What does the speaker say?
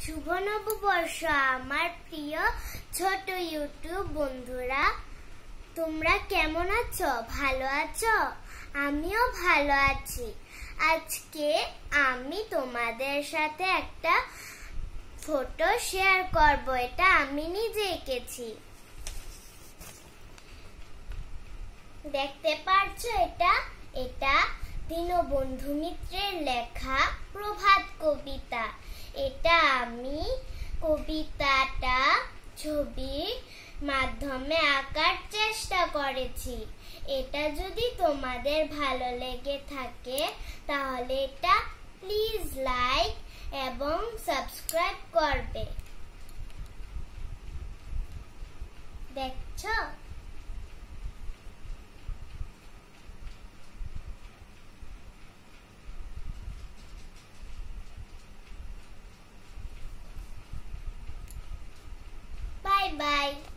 শুভ নববর্ষ আমার প্রিয় ছোট ইউটিউব বন্ধুরা, তোমরা কেমন আছো? ভালো আছো? আমিও ভালো আছি। আজকে আমি তোমাদের সাথে একটা ফটো শেয়ার করব। এটা আমি নিজে এঁকেছি। দেখতে পারছো এটা দীনবন্ধু মিত্রের লেখা প্রভাত কবিতা। এটা আমি কবিতাটা ছবির মাধ্যমে আঁকার চেষ্টা করেছি। এটা যদি তোমাদের ভালো লেগে থাকে তাহলে এটা প্লিজ লাইক এবং সাবস্ক্রাইব করবে। দেখছো? Bye bye.